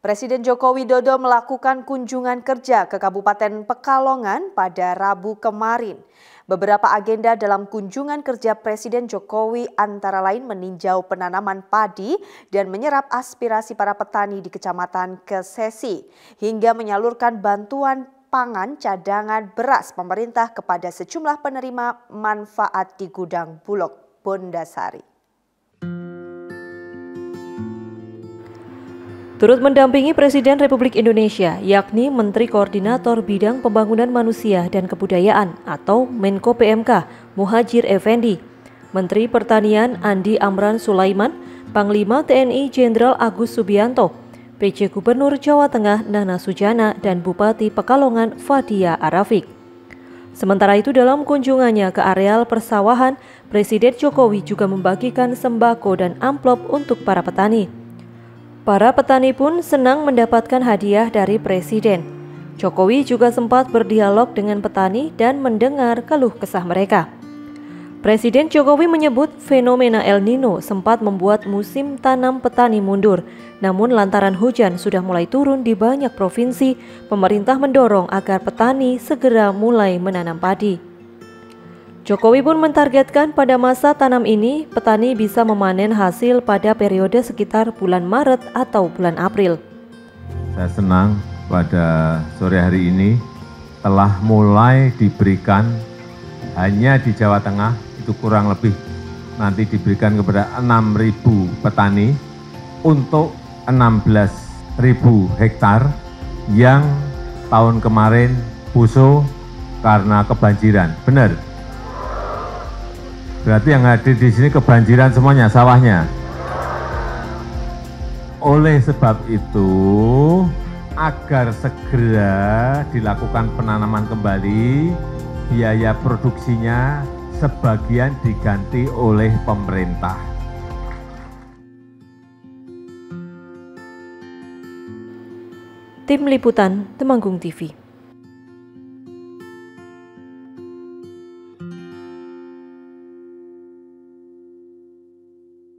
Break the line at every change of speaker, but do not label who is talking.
Presiden Joko Widodo melakukan kunjungan kerja ke Kabupaten Pekalongan pada Rabu kemarin. Beberapa agenda dalam kunjungan kerja Presiden Jokowi antara lain meninjau penanaman padi dan menyerap aspirasi para petani di Kecamatan Kesesi, hingga menyalurkan bantuan pangan cadangan beras pemerintah kepada sejumlah penerima manfaat di gudang Bulog Bondasari.
Turut mendampingi Presiden Republik Indonesia, yakni Menteri Koordinator Bidang Pembangunan Manusia dan Kebudayaan atau Menko PMK Muhadjir Effendi, Menteri Pertanian Andi Amran Sulaiman, Panglima TNI Jenderal Agus Subianto, PJ Gubernur Jawa Tengah Nana Sujana, dan Bupati Pekalongan Fadia Arafik. Sementara itu dalam kunjungannya ke areal persawahan, Presiden Jokowi juga membagikan sembako dan amplop untuk para petani. Para petani pun senang mendapatkan hadiah dari Presiden. Jokowi juga sempat berdialog dengan petani dan mendengar keluh kesah mereka. Presiden Jokowi menyebut fenomena El Nino sempat membuat musim tanam petani mundur. Namun lantaran hujan sudah mulai turun di banyak provinsi, pemerintah mendorong agar petani segera mulai menanam padi. Jokowi pun mentargetkan pada masa tanam ini, petani bisa memanen hasil pada periode sekitar bulan Maret atau bulan April.
Saya senang pada sore hari ini telah mulai diberikan hanya di Jawa Tengah, itu kurang lebih nanti diberikan kepada 6.000 petani untuk 16.000 hektar yang tahun kemarin busuk karena kebanjiran. Benar? Berarti yang hadir di sini kebanjiran semuanya, sawahnya. Oleh sebab itu, agar segera dilakukan penanaman kembali, biaya produksinya sebagian diganti oleh pemerintah.
Tim Liputan Temanggung TV.